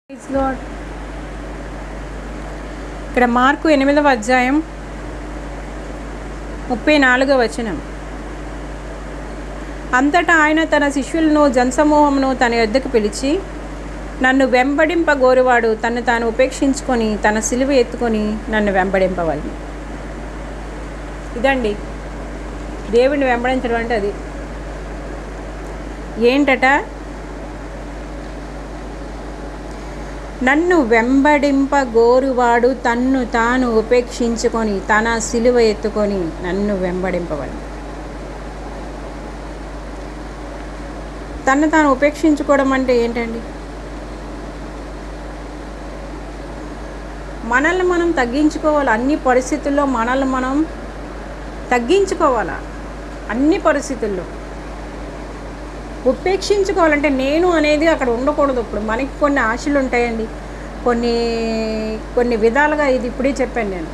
Praise lord. ఇక్కడ mark 8వ అధ్యాయం 34వ వచనం. అంతటా ఆయన తన శిష్యులను జనసమూహమును తన యొద్దకు పిలిచి, నన్ను వెంబడింపగోరువాడు తన్ను తాను ఉపేక్షించుకొని తన సిలువ ఎత్తుకొని నన్ను వెంబడింపవలెను. ఇదండి దేవుడిని వెంబడించడం అంటే. అది ఏంటట? నన్ను వెంబడింపగోరువాడు తన్ను తాను ఉపేక్షించుకొని తన సిలువ ఎత్తుకొని నన్ను వెంబడింపవలెను. తన్ను తాను ఉపేక్షించుకోవడం అంటే ఏంటండి? మనల్ని మనం తగ్గించుకోవాలి. అన్ని పరిస్థితుల్లో మనల్ని మనం తగ్గించుకోవాలా. అన్ని పరిస్థితుల్లో ఉపేక్షించుకోవాలంటే నేను అనేది అక్కడ ఉండకూడదు. ఇప్పుడు మనకి కొన్ని ఆశలు ఉంటాయండి, కొన్ని విధాలుగా. ఇది ఇప్పుడే చెప్పాను నేను.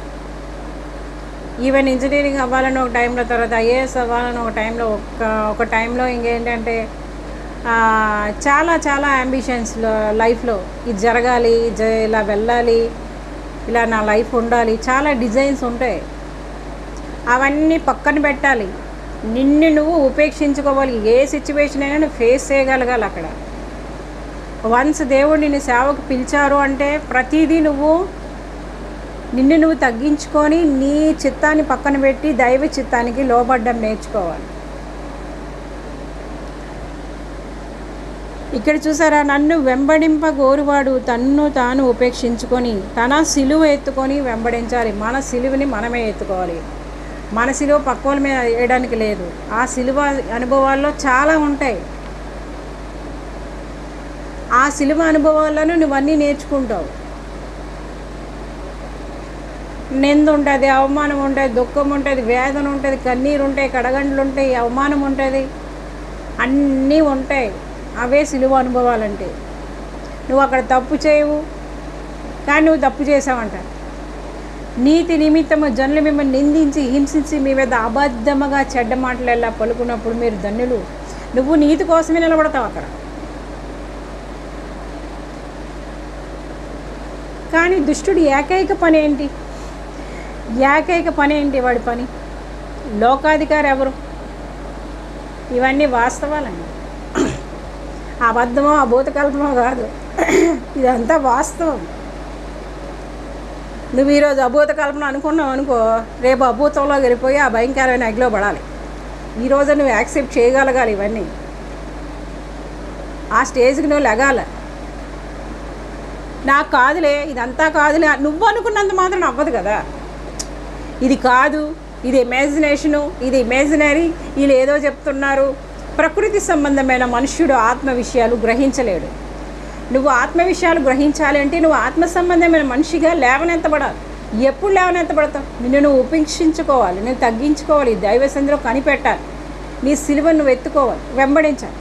ఈవెన్ ఇంజనీరింగ్ అవ్వాలని ఒక టైంలో, తర్వాత ఐఏఎస్ అవ్వాలని ఒక టైంలో, ఒక టైంలో ఇంకేంటంటే చాలా చాలా అంబిషన్స్ లైఫ్లో. ఇది జరగాలి, ఇలా వెళ్ళాలి, ఇలా నా లైఫ్ ఉండాలి, చాలా డిజైన్స్ ఉంటాయి. అవన్నీ పక్కన పెట్టాలి. నిన్ను నువ్వు ఉపేక్షించుకోవాలి. ఏ సిచ్యువేషన్ అయినా నువ్వు ఫేస్ చేయగలగాలి. అక్కడ వన్స్ దేవుడు నిన్ను సేవకు పిలిచారు అంటే ప్రతిదీ నిన్ను నువ్వు తగ్గించుకొని నీ చిత్తాన్ని పక్కన పెట్టి దైవ చిత్తానికి లోబడ్డం నేర్చుకోవాలి. ఇక్కడ చూసారా? నన్ను వెంబడింపగోరువాడు తన్ను తాను ఉపేక్షించుకొని తన సిలువ ఎత్తుకొని వెంబడించాలి. మన సిలువని మనమే ఎత్తుకోవాలి. మన సిలువ పక్కోల మీద వేయడానికి లేదు. ఆ సిలువ అనుభవాల్లో చాలా ఉంటాయి. ఆ సిలువ అనుభవాలను నువ్వన్నీ నేర్చుకుంటావు. నింద ఉంటుంది, అవమానం ఉంటుంది, దుఃఖం ఉంటుంది, వేదన ఉంటుంది, కన్నీరు ఉంటాయి, కడగండ్లు ఉంటాయి, అవమానం ఉంటుంది, అన్నీ ఉంటాయి. అవే సిలువ అనుభవాలంటే. నువ్వు అక్కడ తప్పు చేయవు, కానీ నువ్వు తప్పు చేసావంట. నీతి నిమిత్తము జనులు మిమ్మల్ని నిందించి హింసించి మీ మీద అబద్ధముగా చెడ్డ మాటలు ఎలా పలుకున్నప్పుడు మీరు ధన్యులు. నువ్వు నీతి కోసమే నిలబడతావు అక్కడ. కానీ దుష్టుడి ఏకైక పని ఏంటి? వాడి పని? లోకాధికారి ఎవరు? ఇవన్నీ వాస్తవాలండి. అబద్ధమో అభూతకల్పమో కాదు, ఇదంతా వాస్తవం. నువ్వు ఈరోజు అభూత కల్పన అనుకున్నావు అనుకో, రేపు అభూతంలో వెళ్ళిపోయి ఆ భయంకరమైన అగ్గిలో పడాలి. ఈరోజు నువ్వు యాక్సెప్ట్ చేయగలగాలి. ఇవన్నీ ఆ స్టేజ్కి నువ్వు లెగాలి. నాకు కాదులే, ఇదంతా కాదులే నువ్వు అనుకున్నంత మాత్రం అవ్వదు కదా. ఇది కాదు, ఇది ఇమాజినేషను, ఇది ఇమాజినరీ, వీళ్ళు ఏదో చెప్తున్నారు. ప్రకృతి సంబంధమైన మనుష్యుడు ఆత్మ విషయాలు గ్రహించలేడు. నువ్వు ఆత్మ విషయాలు గ్రహించాలి అంటే నువ్వు ఆత్మ సంబంధమైన మనిషిగా లేవనెత్తబడాలి. ఎప్పుడు లేవనెత్తబడతావు? నిన్ను నువ్వు ఉపేక్షించుకోవాలి, నువ్వు తగ్గించుకోవాలి, దైవ సన్నిధిలో కనిపెట్టాలి, నీ సిలువను నువ్వు ఎత్తుకోవాలి, వెంబడించాలి.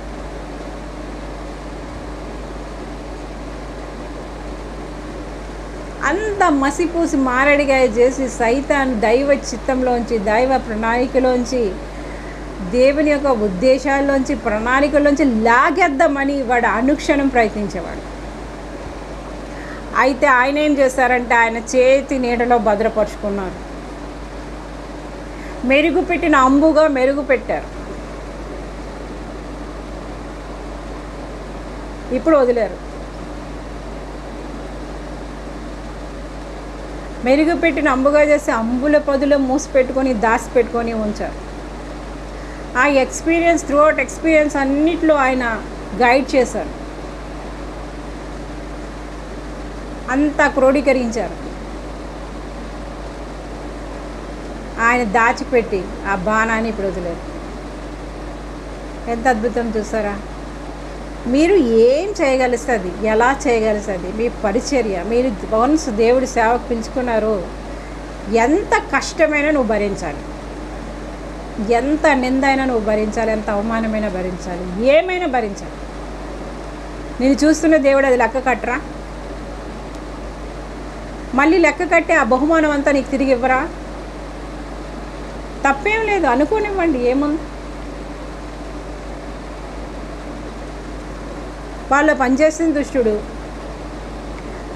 అంత మసిపూసి మారడిగా చేసి సైతాన్ దైవ చిత్తంలోంచి, దైవ ప్రణాళికలోంచి, దేవుని యొక్క ఉద్దేశాల్లోంచి, ప్రణాళికల్లోంచి లాగేద్దామని వాడు అనుక్షణం ప్రయత్నించేవాడు. అయితే ఆయన ఏం చేశారంటే ఆయన చేతి నీడలో భద్రపరుచుకున్నారు. మెరుగుపెట్టిన అంబుగా మెరుగుపెట్టారు. ఇప్పుడు వదిలేరు. మెరుగుపెట్టిన అంబుగా చేసి అంబుల పొదిలో మూసిపెట్టుకొని దాచిపెట్టుకొని ఉంచారు. ఆ ఎక్స్పీరియన్స్, త్రూఅవుట్ ఎక్స్పీరియన్స్ అన్నిట్లో ఆయన గైడ్ చేశారు. అంతా క్రోడీకరించారు. ఆయన దాచిపెట్టి ఆ బాణాన్ని ఇప్పుడు వదిలేరు. ఎంత అద్భుతం చూసారా? మీరు ఏం చేయగలుస్తుంది, ఎలా చేయగలుస్తుంది, మీ పరిచర్య, మీరు వన్స్ దేవుడి సేవకు పిలుచుకున్నారు, ఎంత కష్టమైనా నువ్వు భరించాలి, ఎంత నిందైనా నువ్వు భరించాలి, ఎంత అవమానమైనా భరించాలి, ఏమైనా భరించాలి. నేను చూస్తున్న దేవుడు అది లెక్క కట్టరా? మళ్ళీ లెక్క కట్టి ఆ బహుమానం అంతా నీకు తిరిగి ఇవ్వరా? తప్పేం లేదు, అనుకోనివ్వండి. ఏముంది? వాళ్ళు పనిచేసిన దుష్టుడు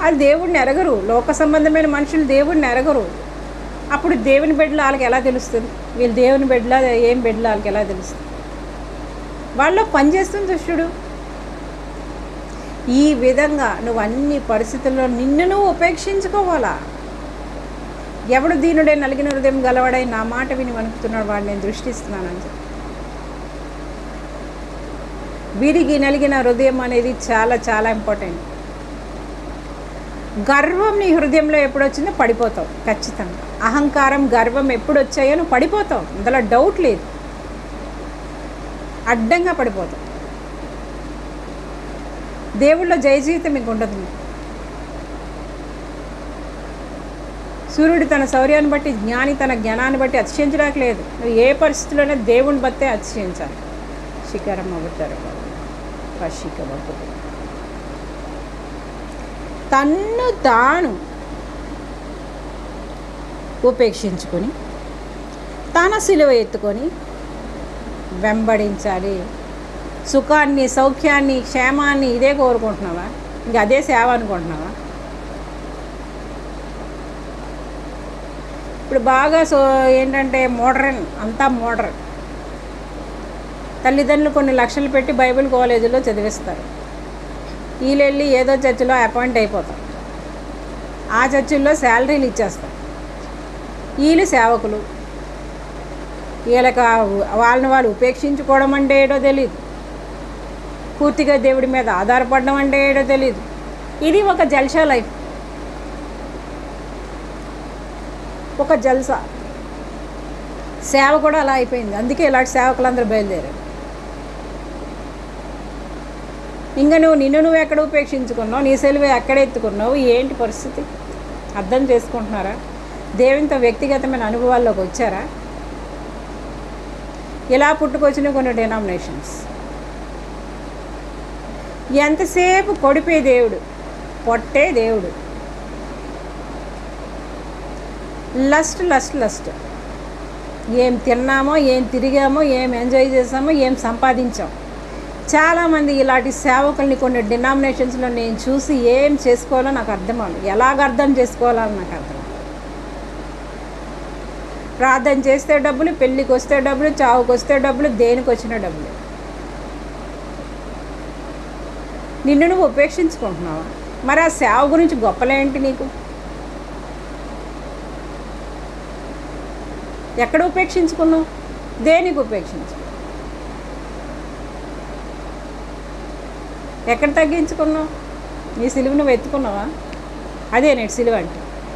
వాళ్ళు దేవుడిని ఎరగరు. లోక సంబంధమైన మనుషులు దేవుడిని ఎరగరు. అప్పుడు దేవుని బిడ్డలు వాళ్ళకి ఎలా తెలుస్తుంది? వీళ్ళు దేవుని బిడ్డలా ఏం బిడ్డలు వాళ్ళకి ఎలా తెలుస్తుంది? వాళ్ళలో పనిచేస్తుంది దుష్టుడు. ఈ విధంగా నువ్వు అన్ని పరిస్థితుల్లో నిన్ను నువ్వు ఉపేక్షించుకోవాలా. ఎవడు దీనుడే నలిగిన హృదయం గలవాడై నా మాట విని వణుకుతున్నాడు వాడు నేను దృష్టిస్తున్నానని చెప్పి. విరిగి నలిగిన హృదయం అనేది చాలా చాలా ఇంపార్టెంట్. గర్వం నీ హృదయంలో ఎప్పుడు వచ్చిందో పడిపోతావు ఖచ్చితంగా. అహంకారం, గర్వం ఎప్పుడు వచ్చాయో నువ్వు పడిపోతావు, అందులో డౌట్ లేదు. అడ్డంగా పడిపోతావు. దేవుళ్ళో జయజీవితం మీకు ఉండదు. సూర్యుడు తన శౌర్యాన్ని బట్టి, జ్ఞాని తన జ్ఞానాన్ని బట్టి అతిశయించడానికి లేదు. నువ్వు ఏ పరిస్థితుల్లోనే దేవుని బట్టే అతిశయించాలి. శిఖరం అవుతారు పశికబట్టు తన్ను తాను ఉపేక్షించుకొని తన సిలువ ఎత్తుకొని వెంబడించాలి. సుఖాన్ని, సౌఖ్యాన్ని, క్షేమాన్ని ఇదే కోరుకుంటున్నావా? ఇంక అదే సేవ అనుకుంటున్నావా? ఇప్పుడు బాగా ఏంటంటే మోడర్న్, అంతా మోడర్న్. తల్లిదండ్రులు కొన్ని లక్షలు పెట్టి బైబిల్ కాలేజీలో చదివిస్తారు. వీళ్ళు వెళ్ళి ఏదో చర్చిలో అపాయింట్ అయిపోతారు. ఆ చర్చిల్లో శాలరీలు ఇచ్చేస్తారు. వీళ్ళు సేవకులు. వీళ్ళకి వాళ్ళని వాళ్ళు ఉపేక్షించుకోవడం అంటే ఏటో తెలియదు. పూర్తిగా దేవుడి మీద ఆధారపడడం అంటే ఏటో తెలియదు. ఇది ఒక జల్సా లైఫ్, ఒక జల్సా. సేవ కూడా అలా అయిపోయింది. అందుకే ఇలాంటి సేవకులందరూ బయలుదేరారు. ఇంకా నువ్వు ఎక్కడ ఉపేక్షించుకున్నావు? నీ సెలవు ఎక్కడ ఎత్తుకున్నావు? ఏంటి పరిస్థితి? అర్థం చేసుకుంటున్నారా? దేవునితో వ్యక్తిగతమైన అనుభవాల్లోకి వచ్చారా? ఇలా పుట్టుకొచ్చిన కొన్ని డినామినేషన్స్. ఎంతసేపు కొడిపే దేవుడు, పొట్టే దేవుడు. Lust lust lust. ఏం తిన్నామో, ఏం తిరిగామో, ఏం ఎంజాయ్ చేసామో, ఏం సంపాదించాం. చాలామంది ఇలాంటి సేవకుల్ని కొన్ని డినామినేషన్స్లో నేను చూసి ఏం చేసుకోవాలో నాకు అర్థం అవ్వదు. ఎలాగ అర్థం చేసుకోవాలని నాకు అర్థం. ప్రార్థన చేస్తే డబ్బులు, పెళ్ళికి వస్తే డబ్బులు, చావుకి వస్తే డబ్బులు, దేనికి వచ్చిన డబ్బులు. నిన్ను నువ్వు ఉపేక్షించుకుంటున్నావా? మరి ఆ సేవ గురించి గొప్పలేంటి నీకు? ఎక్కడ ఉపేక్షించుకున్నావు? దేనికి ఉపేక్షించు? ఎక్కడ తగ్గించుకున్నావు? నీ సిలువ నువ్వు ఎత్తుకున్నావా? అదే నేటి సిలువ అంటే.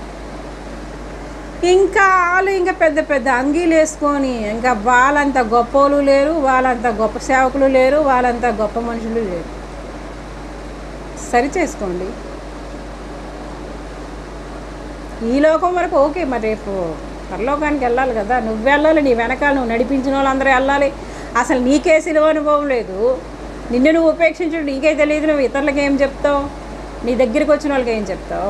ఇంకా వాళ్ళు ఇంకా పెద్ద పెద్ద అంగీలు వేసుకొని, ఇంకా వాళ్ళంత గొప్పలు లేరు, వాళ్ళంత గొప్ప సేవకులు లేరు, వాళ్ళంత గొప్ప మనుషులు లేరు. సరి చేసుకోండి. ఈ లోకం వరకు ఓకే, మరి రేపు పరలోకానికి వెళ్ళాలి కదా. నువ్వు వెళ్ళాలి, నీ వెనకాల నువ్వు నడిపించిన వాళ్ళందరూ వెళ్ళాలి. అసలు నీకే సిలువ అనుభవం లేదు. నిన్ను నువ్వు ఉపేక్షించు నీకే తెలియదు. నువ్వు ఇతరులకు ఏం చెప్తావు? నీ దగ్గరికి వచ్చిన వాళ్ళకి ఏం చెప్తావు?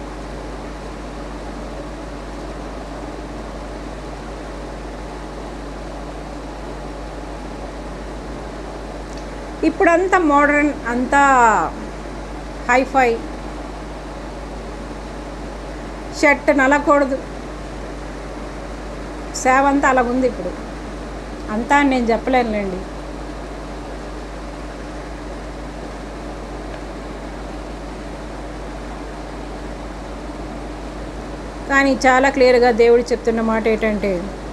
ఇప్పుడంతా మోడర్న్, అంతా హైఫై. షర్ట్ నలకూడదు, సేవ అంతా అలా ఉంది ఇప్పుడు. అంతా నేను చెప్పలేనులేండి. కానీ చాలా క్లియర్గా దేవుడు చెప్తున్న మాట ఏంటంటే,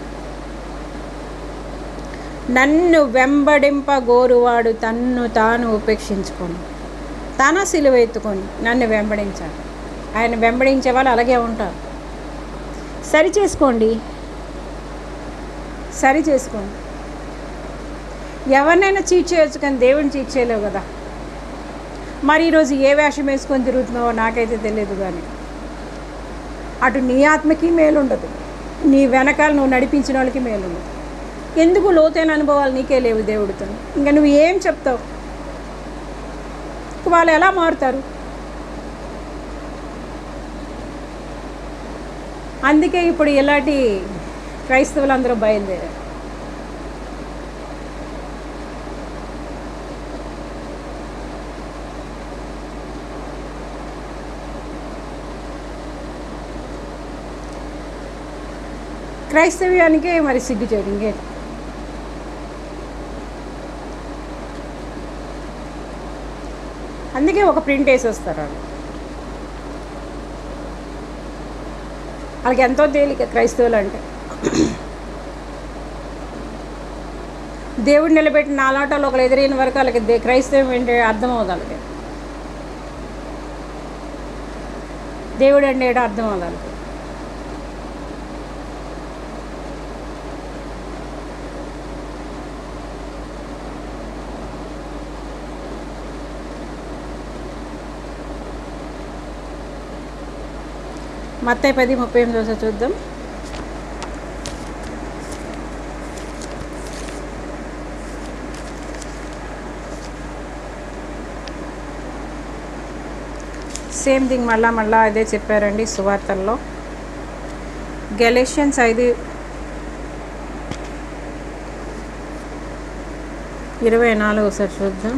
నన్ను వెంబడింపగోరువాడు తన్ను తాను ఉపేక్షించుకొని తన సిలువ ఎత్తుకొని నన్ను వెంబడించాలి. ఆయన వెంబడించే వాళ్ళు అలాగే ఉంటారు. సరి చేసుకోండి. ఎవరినైనా చీట్ చేయొచ్చు, కానీ దేవుడిని చీట్ చేయలేవు కదా. మరి ఈరోజు ఏ వేషం వేసుకొని తిరుగుతున్నావో నాకైతే తెలియదు. కానీ అటు నీ ఆత్మకి మేలుండదు, నీ వెనకాల నువ్వు నడిపించిన వాళ్ళకి మేలుండదు. ఎందుకు? లోతైన అనుభవాలు నీకే లేవు దేవుడితో. ఇంకా నువ్వు ఏం చెప్తావు? వాళ్ళు ఎలా మారుతారు? అందుకే ఇప్పుడు ఇలాంటి క్రైస్తవులందరూ బయలుదేరారు. క్రైస్తవ్యానికే మరి సిగ్గు చేయడం ఇంకేంటి. అందుకే ఒక ప్రింట్ వేసేస్తారు వాళ్ళు. వాళ్ళకి ఎంతో తేలిక క్రైస్తవులు అంటే. దేవుడు నిలబెట్టిన నాలాటలో ఒకరు ఎదురైన వరకు వాళ్ళకి క్రైస్తవం ఏంటి అర్థం అవుతుంది. వాళ్ళకి దేవుడు అంటే ఏడో అర్థం అవుతుంది వాళ్ళకి. మత్తయి 10:38 చూద్దాం. సేమ్ థింగ్ మళ్ళా అదే చెప్పారండి సువార్తల్లో. గెలేషియన్స్ 5:24 ఒకసారి చూద్దాం.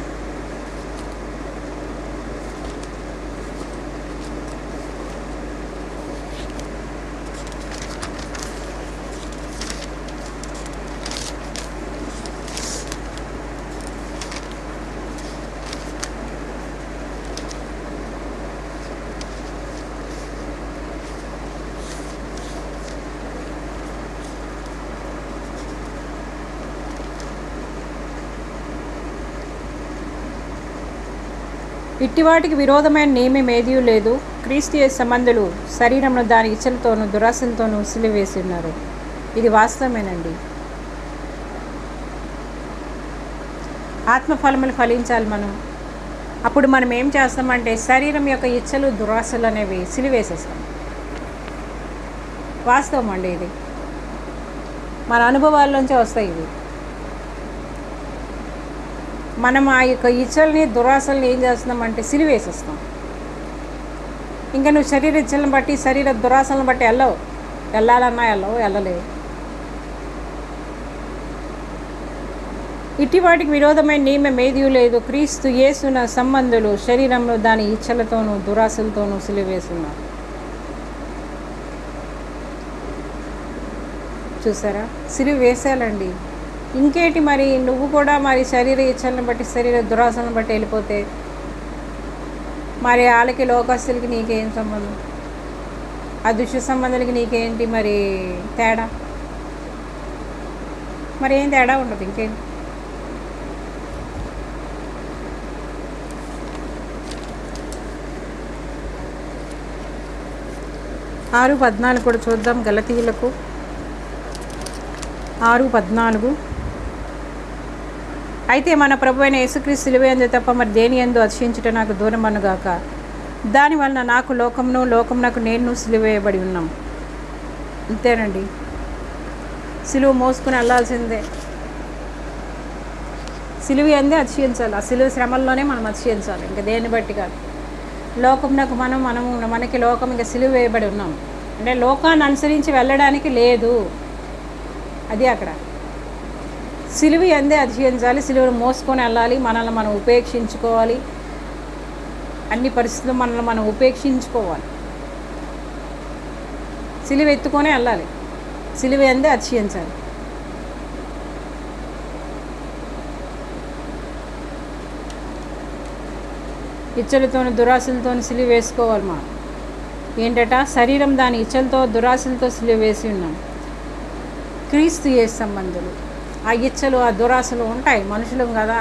ఇట్టివాటికి విరోధమైన నియమం ఏదీ లేదు. క్రీస్తు యేసు సంబంధులు శరీరంలో దాని ఇచ్చలతోనూ దురాశలతోనూ సిలువేసి ఉన్నారు. ఇది వాస్తవమేనండి. ఆత్మఫలములు ఫలించాలి మనం. అప్పుడు మనం ఏం చేస్తామంటే శరీరం యొక్క ఇచ్చలు దురాశలు అనేవి సిలువేసేస్తాం. వాస్తవం అండి ఇది. మన అనుభవాల్లోంచే వస్తాయి ఇవి. మనం ఆ యొక్క ఇచ్చల్ని దురాశల్ని ఏం చేస్తున్నామంటే సిలువేసేస్తాం. ఇంకా నువ్వు శరీర ఇచ్చలను బట్టి శరీర దురాశలను బట్టి వెళ్ళాలన్నా వెళ్ళలేవు. ఇట్టి వాటికి విరోధమైన నియమం ఏదీ లేదు. క్రీస్తు యేసున సంబంధులు శరీరంలో దాని ఇచ్చలతోనూ దురాశలతోనూ సిలువేస్తున్నారు. చూసారా, సిలువ వేసేయాలండి. ఇంకేంటి మరి, నువ్వు కూడా మరి శరీర ఇచ్చలను బట్టి శరీర దురాశలను బట్టి వెళ్ళిపోతే మరి వాళ్ళకి లోకస్తులకి నీకేం సంబంధం? ఆ దుష్ట సంబంధాలకి నీకేంటి మరి తేడా? మరి ఏం తేడా ఉండదు. ఇంకేంటి? ఆరు 14 కూడా చూద్దాం. గలతీయులకు 6:14. అయితే మన ప్రభు అయిన యేసుక్రీస్తు సిలువ యందు తప్ప మరి దేని యందు అతిశయించుట నాకు దూరం అనుగాక. దానివలన నాకు లోకమునకు నేను సిలువేయబడి ఉన్నాం. అంతేనండి. సిలువ మోసుకుని వెళ్ళాల్సిందే. సిలువ యందే అతిశయించాలి. ఆ సిలువ శ్రమల్లోనే మనం అతిశయించాలి, ఇంకా దేన్ని బట్టి కాదు. లోకమునకు మనకి లోకం ఇంకా సిలువ వేయబడి ఉన్నాం అంటే లోకాన్ని అనుసరించి వెళ్ళడానికి లేదు. అది అక్కడ సిలువ యందే అతిశయించాలి. సిలువను మోసుకొని వెళ్ళాలి. మనల్ని మనం ఉపేక్షించుకోవాలి. అన్ని పరిస్థితులు మనల్ని మనం ఉపేక్షించుకోవాలి. సిలువ ఎత్తుకొనే వెళ్ళాలి. సిలువ యందే అతిశయించాలి. ఇచ్చలతోని దురాశలతోని సిలువ వేసుకోవాలి. మనం ఏంటట, శరీరం దాని ఇచ్చలతో దురాశలతో సిలువ వేసి ఉన్నాం. క్రీస్తు యేసు సంబంధులు ఆ ఇచ్చలు ఆ దురాశలు ఉంటాయి. మనుషులం కదా,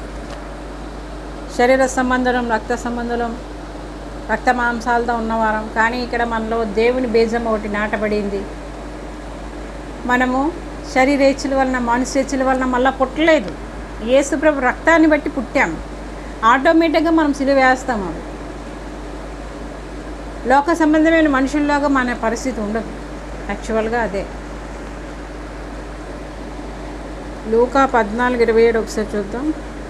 శరీర సంబంధం రక్త సంబంధం రక్త మాంసాలతో ఉన్నవారం. కానీ ఇక్కడ మనలో దేవుని బీజం ఒకటి నాటబడింది. మనము శరీరేచ్ఛల వలన మనుష్యేచ్ఛల వలన మళ్ళీ పుట్టలేదు. యేసుప్రభు రక్తాన్ని బట్టి పుట్టాము. ఆటోమేటిక్గా మనం సిలువ వేస్తాము. లోక సంబంధమైన మనుషుల్లాగా మన పరిస్థితి ఉండదు. యాక్చువల్గా అదే. లూకా 14:27 ఒకసారి చూద్దాం.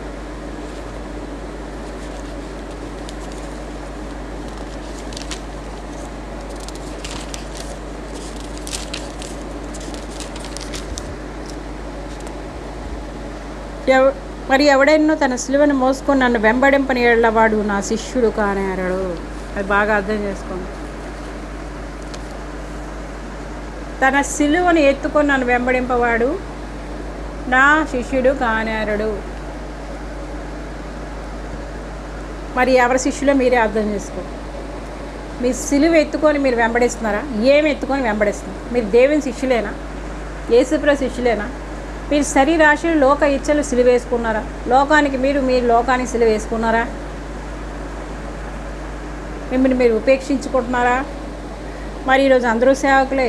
మరి ఎవడైనా తన సిలువను మోసుకొని నన్ను వెంబడింపని ఎడలవాడు నా శిష్యుడు కానేరడు. అది బాగా అర్థం చేసుకోండి. తన సిలువను ఎత్తుకొని నన్ను వెంబడింపవాడు నా శిష్యుడు కానేరడు. మరి ఎవరి శిష్యులో మీరే అర్థం చేసుకో. మీ సిలువ ఎత్తుకొని మీరు వెంబడిస్తున్నారా? ఏమి ఎత్తుకొని వెంబడిస్తున్నారు? మీరు దేవుని శిష్యులేనా? యేసుప్రభు శిష్యులేనా? మీరు శరీరాశలు లోక ఇచ్చలు సిలువ వేసుకున్నారా? లోకానికి మీరు లోకానికి సిలువ వేసుకున్నారా? మిమ్మల్ని మీరు ఉపేక్షించుకుంటున్నారా? మరి ఈరోజు అందరూ సేవకులే.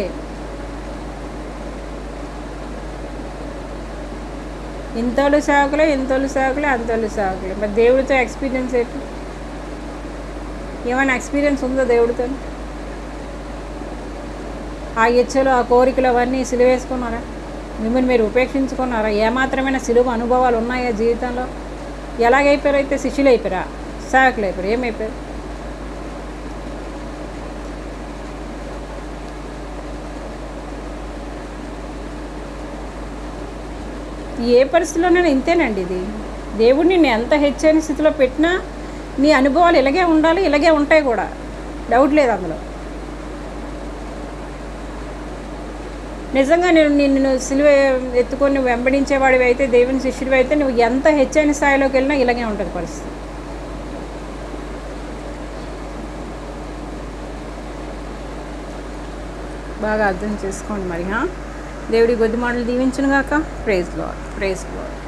ఇంతోళ్ళు సేవకులే, ఇంతోళ్ళు సేవకులే, అంతోళ్ళు సేవకులే. మరి దేవుడితో ఎక్స్పీరియన్స్ ఏంటి? ఏమైనా ఎక్స్పీరియన్స్ ఉందో దేవుడితో? ఆ ఇచ్చలు, ఆ కోరికలు అవన్నీ సిలువ వేసుకున్నారా? మిమ్మల్ని మీరు ఉపేక్షించుకున్నారా? ఏమాత్రమైన సిలువ అనుభవాలు ఉన్నాయా జీవితంలో? ఎలాగైపోయారు? అయితే శిష్యులు అయిపోయారా? సేవకులు అయిపోయారు? ఏమైపోయారు? ఏ పరిస్థితిలోనైనా ఇంతేనండి. ఇది దేవుడు నిన్ను ఎంత హెచ్చైన స్థితిలో పెట్టినా నీ అనుభవాలు ఇలాగే ఉండాలి, ఇలాగే ఉంటాయి కూడా, డౌట్ లేదు అందులో. నిజంగా నిన్ను సిలువ ఎత్తుకొని వెంబడించేవాడివి అయితే, దేవుని శిష్యుడివి అయితే, నువ్వు ఎంత హెచ్చైన స్థాయిలోకి వెళ్ళినా ఇలాగే ఉంటుంది పరిస్థితి. బాగా అర్థం చేసుకోండి మరి. దేవుడి కొద్ది మాటలు దీవించును గాక. Praise lord, praise lord.